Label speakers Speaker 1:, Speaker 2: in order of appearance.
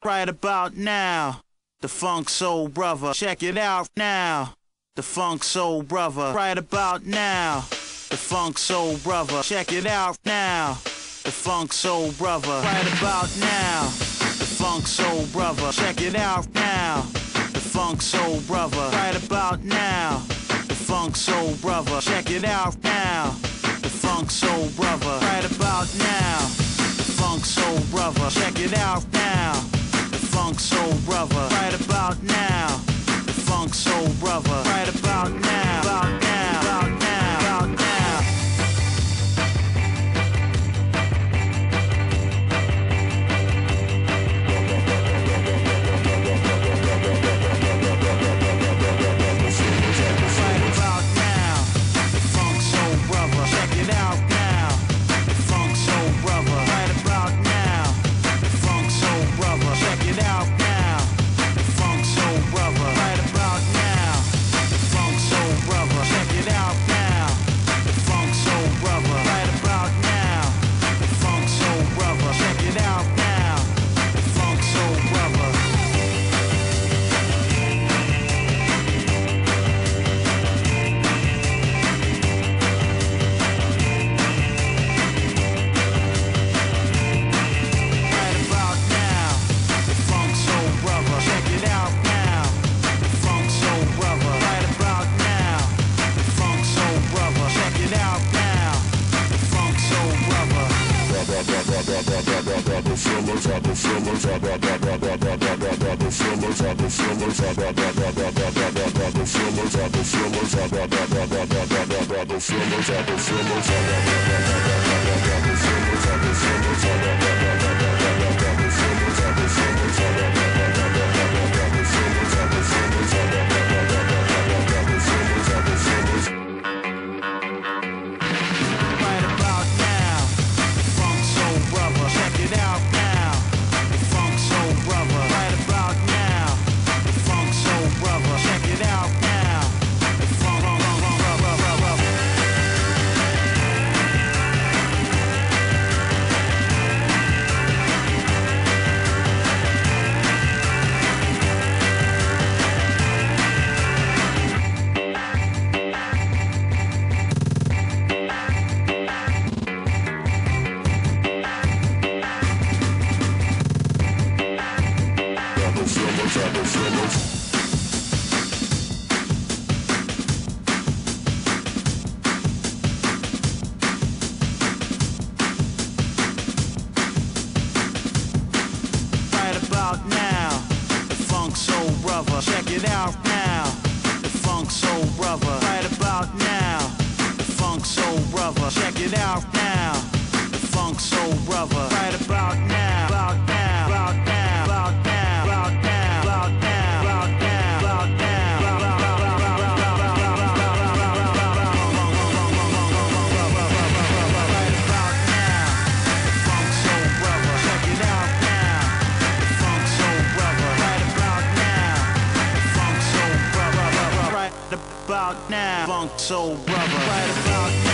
Speaker 1: right about now. The Funk Soul Brother, check it out now. The Funk Soul Brother, right about now. The Funk Soul Brother, check it out now. The Funk Soul Brother, right about now. The Funk Soul Brother, check it out now. The Funk Soul Brother, right about now. The Funk Soul Brother, check it out now. The Funk Soul Brother, right about now. The Funk Soul Brother, check it out now. The Funk Soul Brother, right about now. The Funk Soul Brother, right about now. About now, about now, about now. About now, Funk Soul Brother, right about now.